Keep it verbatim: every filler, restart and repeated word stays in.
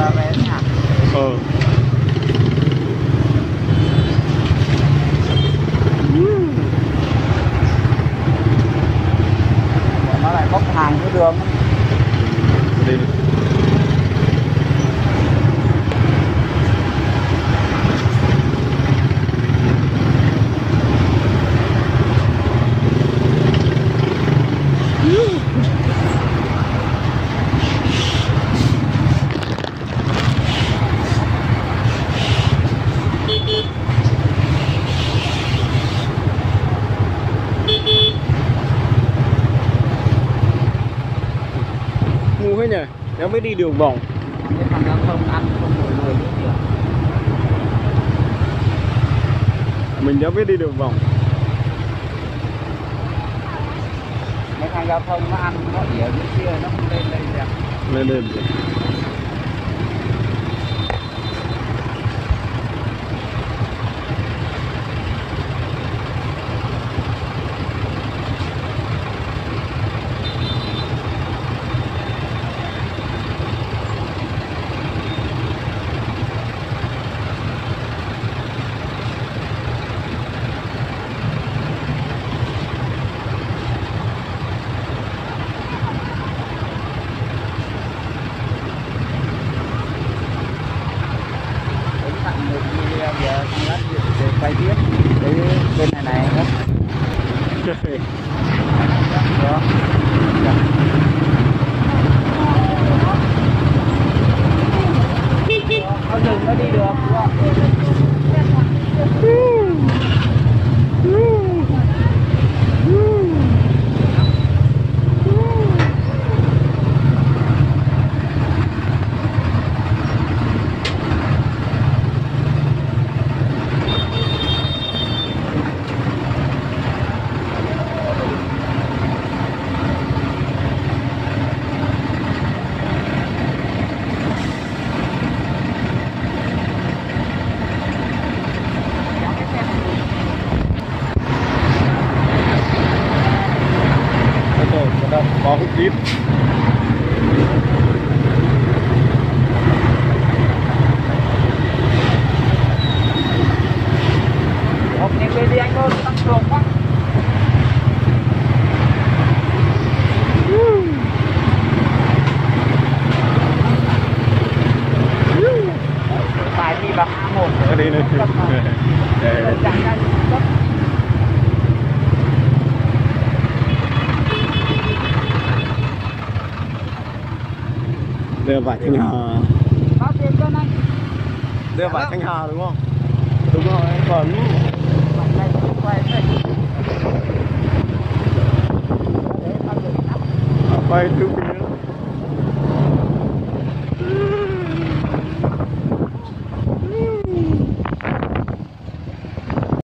giờ về nha. Ờ. Nó lại bốc hàng cái đường. Đi. Ngu hết nhỉ, nó mới đi đường vòng. Cái thằng giao thông ăn không ngồi lùi nữa kìa. Mình đã biết đi đường vòng. Mấy thằng giao thông nó ăn nó ỉa dưới kia nó không lên đây được. Lên lên rồi. Giờ con lát để quay tiếp cái bên này này hết. Đó. Nó dừng nó đi được đúng không? Có hút ít. Hộp này về đi anh ơi, tăng cường quá. Phải đi bằng một. Đi đi. Đưa vải Thanh Hà. Bao tiền cân anh? Đưa vải Thanh Hà đúng không? Đúng rồi, anh còn quay thứ